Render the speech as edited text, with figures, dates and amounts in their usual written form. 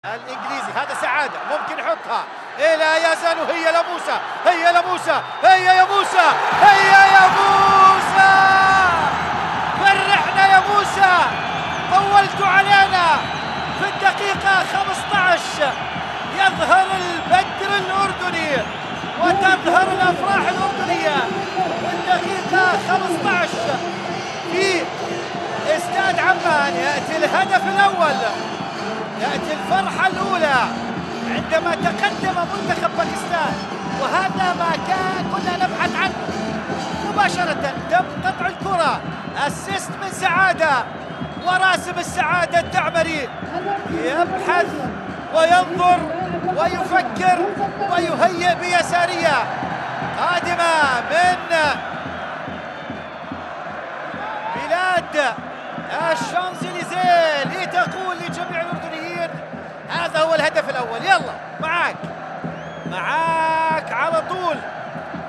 الانجليزي. هذا سعاده ممكن يحطها، لا يزال هي لموسى، هي لموسى، هي يا موسى، هي يا موسى، فرحنا يا موسى، طولت علينا. في الدقيقة 15 يظهر البدر الأردني وتظهر الأفراح الأردنية. في الدقيقة 15 في استاد عمان يأتي الهدف الأول، يأتي الفرحة الأولى عندما تقدم منتخب باكستان، وهذا ما كنا نبحث عنه. مباشرة تم قطع الكرة، اسيست من سعادة، وراسم السعادة الدعمري يبحث وينظر ويفكر ويهيئ بيسارية قادمة من بلاد الشانزليزيه لتقول لجميع الأردنيين هذا هو الهدف الأول. يلا معاك على طول